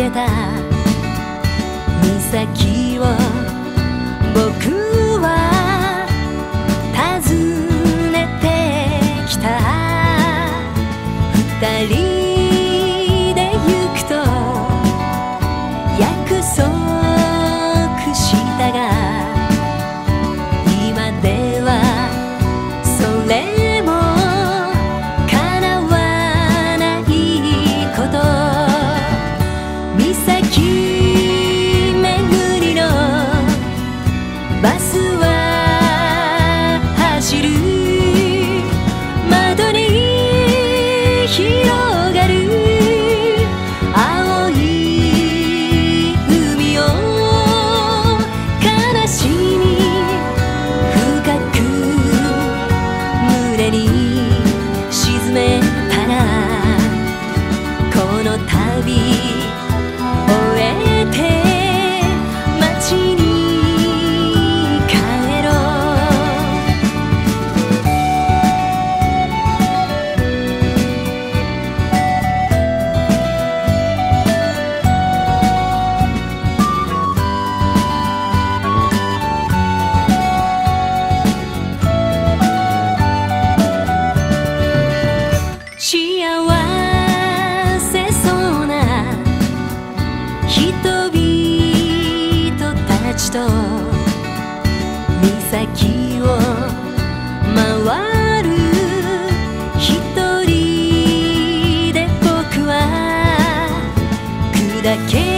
けた岬を僕は訪ねてきた。二人で行くと約束したが、今ではそれも叶わないこと。岬巡りのバスは走る。窓に広がる青い海を悲しみ深く胸に沈めたら、この旅終えて街に帰ろう。幸せそうな人々たちと岬を回る一人で僕は砕け